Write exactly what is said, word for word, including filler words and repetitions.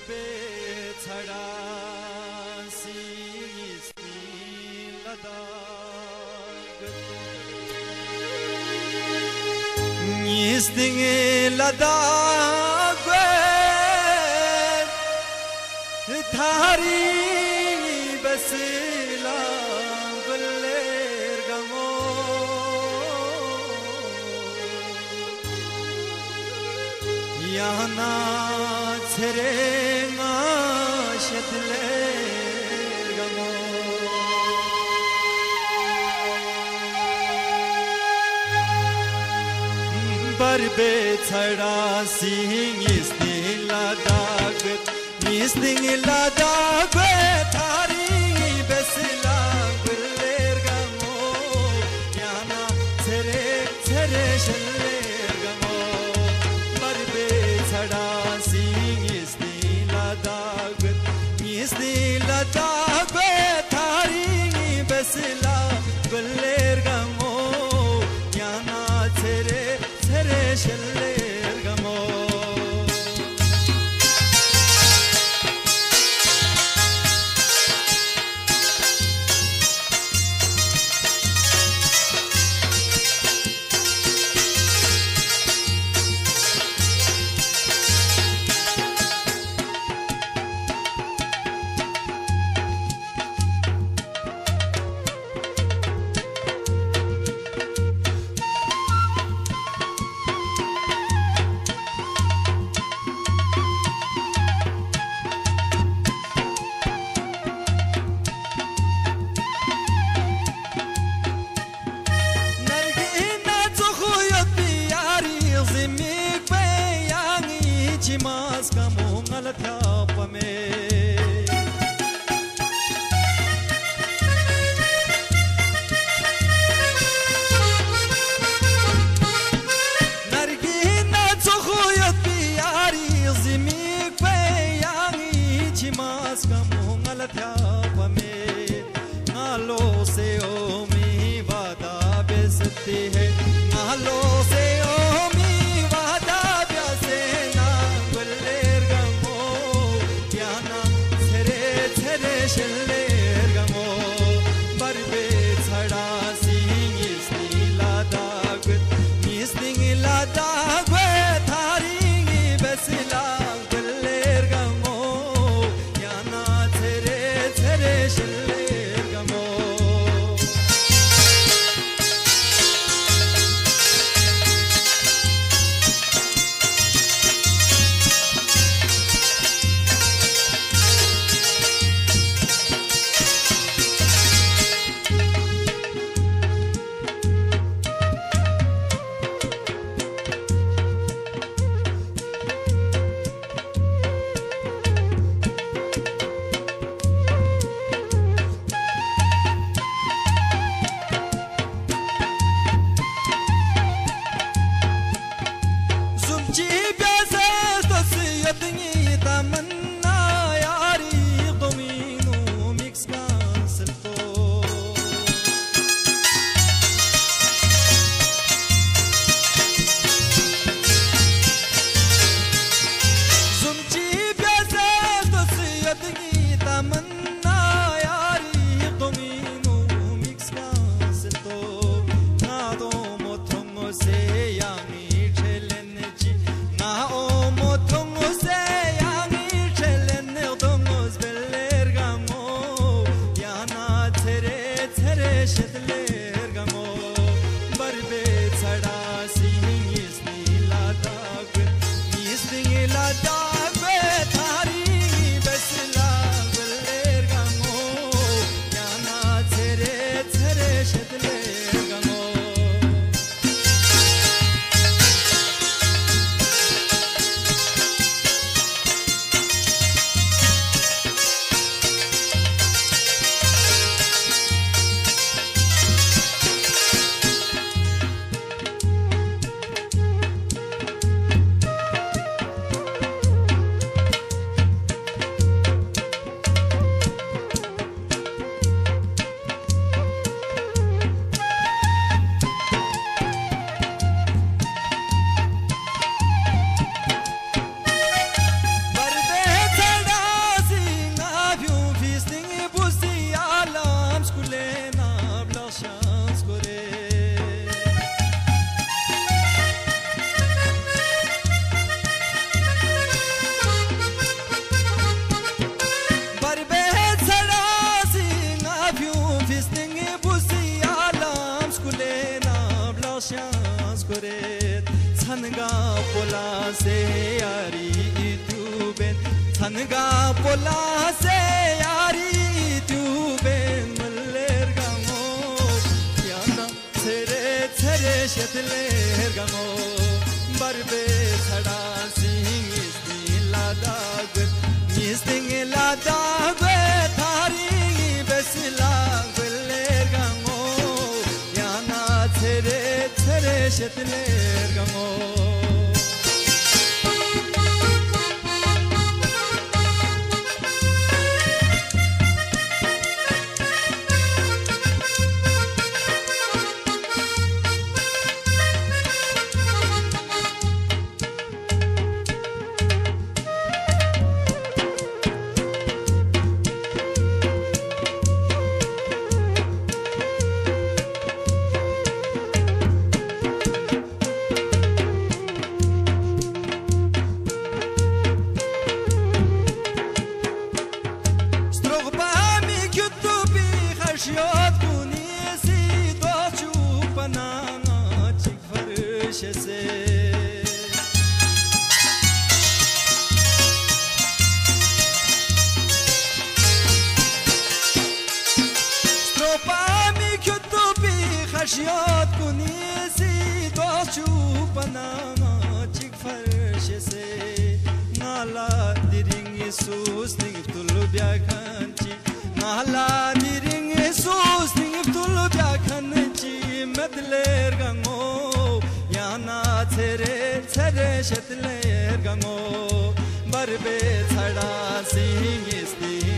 be tsara si isni ladag isni ladag thari basila guller gamo yana Serenga şetle gamo barbe tsara sing isni ladag isni ladag thari besla guller gamo yana sere sere sheller gamo barbe tsara isni ladag thari besla guller gamo yana sere sere sheller gamo Mas kamu ngalatapa me Nargina tsokhuyat biyari zimik pe yangi mas kamu ngalatapa me ngalo se o mi vada besati hai ngalo se o mi vada byase sheller gamo barbe tsara sing isni ladag isni ladag thari besla guller gamo yana tere tere sheller gamo बोला से यारी ट्यूबेन छनगा बोला से यारी ट्यूबेन मल्लेर गामो याना छेरे छेरे शेतलेर गामो बरबे छड़ा सिंह इस्तीला दाग इस्तीला दाग थारी बेसला गुल्लेर गामो याना छेरे छेरे शेतलेर गामो Ashiyat kunisi dochu panama chik farsh se nala diring Isus ning tulu byakanchi nala diring Isus ning tulu byakanchi medler gango yana there there shetler gango barbe chada sing isti